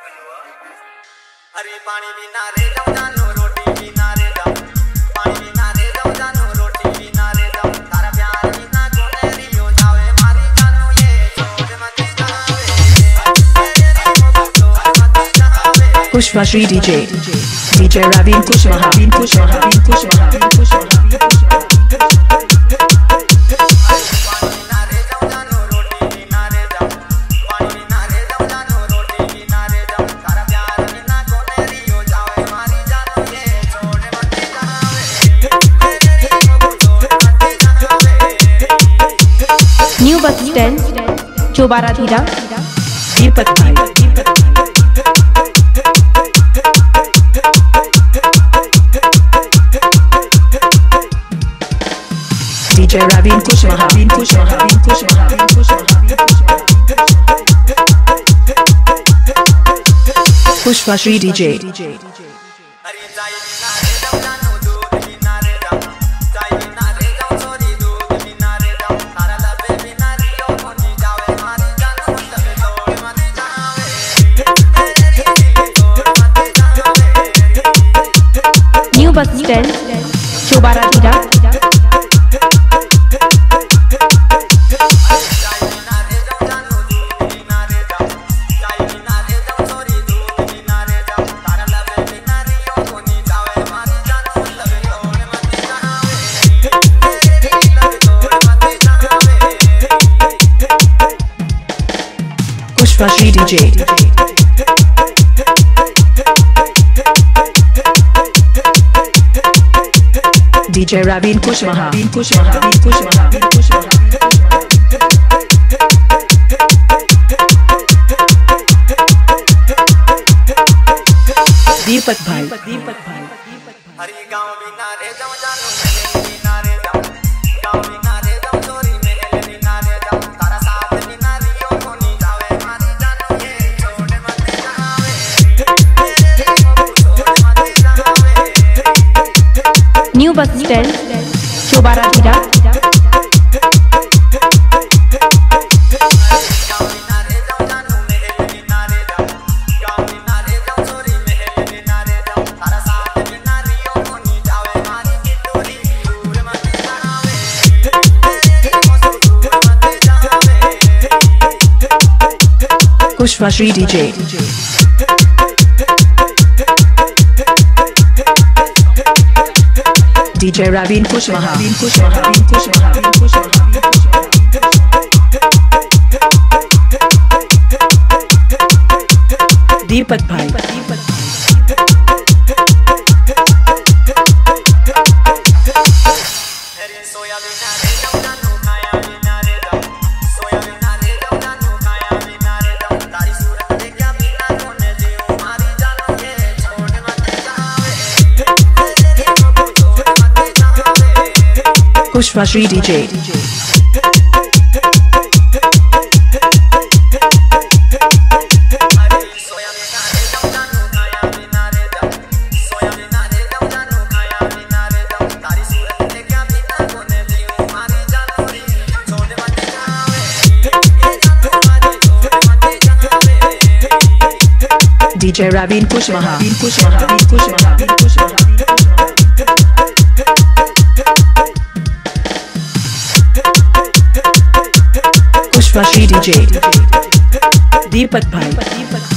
अरे पानी बिना रे जाऊं जानो रोटी बिना रे जाऊं पानी बिना रे जाऊं जानो रोटी बिना रे जाऊं तारा प्यार बिना कोने रियो जावे मारी जानो ये छोड़ मत जावे Kushwah Shri DJ Ravi Kushwah new bus stand Chaubara Dheera Deepak भाई DJ Ravi Kushwah Kushwah Shri DJ अरे जाई बिना रे जाऊं जानो दूध बिना रे जाऊं जाई बिना रे जाऊं छोरी दूध बिना रे जाऊं तारा लबे बिना रियो कोनी जावे मारी जानो लबे छोड़ मत जावे new bus stand Chaubara Dheera Kushwah Shri DJ DJ Ravi Kushwah Deepak Bhai हरी गाँव बिना रे जाऊं जानो महल बिना रे जाऊं गाँव बिना रे जाऊं छोरी महल बिना रे जाऊं तारा साथ बिना रियो कोनी जावे मारी जानो ये छोड़ मत जावे new bus stand Chaubara Dheera Kushwah Shri DJ DJ Ravi Kushwah Deepak Bhai सोया बिना रे जाऊं जानो खाया बिना रे जाऊं सोया बिना रे जाऊं जानो खाया बिना रे जाऊं तारी सूरत देखा बिना कोने जीऊं मारी जानो ये छोड़ मत जावे Kushwah Shri DJ DJ Ravi Kushwah Kushwah Shri DJ Deepak Bhai